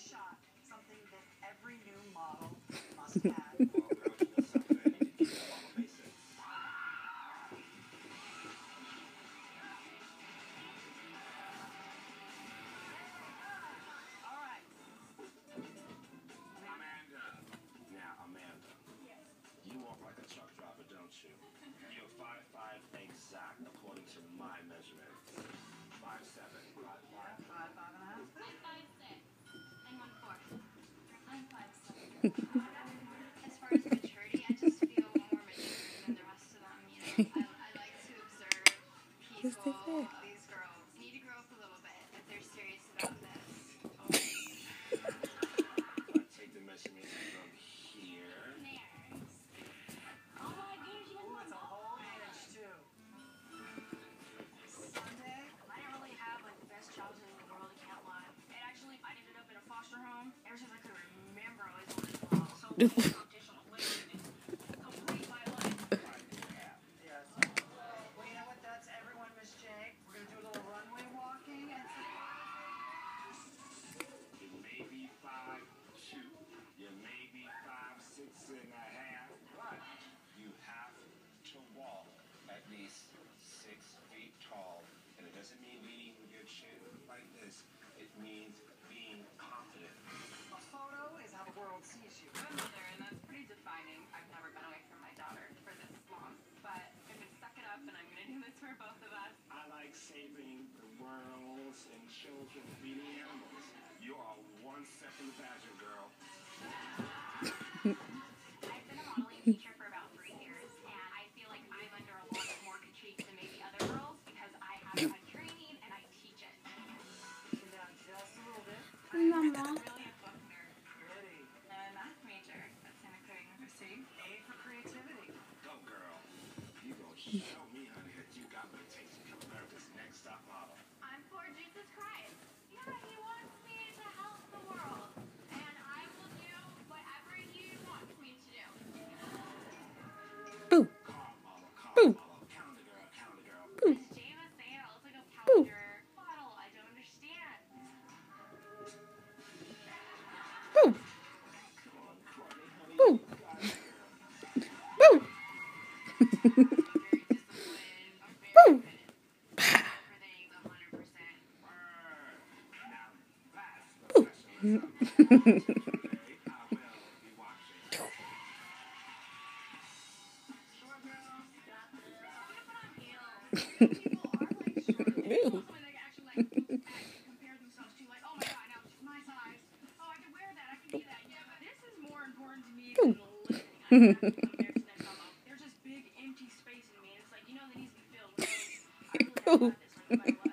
shot, something that every new model must have. You walk like a truck driver, don't you? You're 5'5" exact, according to my measurement. 5'7", 5'5". 5'5". I'm 5'6" and 1/4. I'm 5'7". As far as maturity, I just feel more mature than the rest of them. You know, I like to observe people. These girls need to grow up a little bit if they're serious about this. Take the measurements from here. Oh my goodness, you guys It's a whole inch too. Sunday? I didn't really have like the best childhood in the world, I can't lie. And actually, I ended up in a foster home. Ever since I could remember, I always wanted to belong. So competition literally complete my life. Yes. Well, you know what? That's everyone, Miss J. We're gonna do a little runway walking and You may be 5'2", you may be 5'6" and a half, but you have to walk at least 6 feet tall. And it doesn't mean leading with your chin like this. It means being confident. a photo is how the world sees you. I'm a mother, and that's pretty defining. I've never been away from my daughter for this long, but I'm gonna suck it up, and I'm gonna do this for both of us. I like saving the worlds and children feeding animals. You are 1 second fashion, girl. I've been a modeling teacher for about 3 years, and I feel like I'm under a lot more critique than maybe other girls because I have had training and I teach it. Sit down just a little bit. I'm really a book nerd. Pretty. And math major. That's kind of crazy. See? A for creativity. Go, girl. You gonna show me, honey, that you got what it takes to become America's next top model. I'm for Jesus Christ. Yeah, he wants me to help the world, and I will do whatever he wants me to do. Car model, calendar girl. As Jay was saying, I look like a calendar model. I don't understand. Come on, Courtney, honey. You got it, girl. I'm very disciplined. I'm very committed. Everything's 100%. Now that's professionalism. Today I will be watching. Short girl. People are like short. Also, when they actually like look at and compare themselves to like, oh my god, now it's my size. Oh, I can wear that. I can be that. Yeah, but this is more important to me than the living. I don't have to compare to that fellow. There's just big empty space in me. And it's like, you know, that needs to be filled. So I really have got this. Like, no matter what.